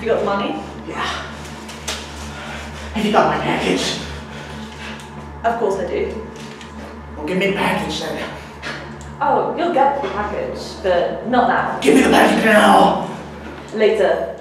Have you got the money? Yeah. Have you got my package? Of course I do. Well, give me the package then. Oh, you'll get the package, but not now. Give me the package now! Later.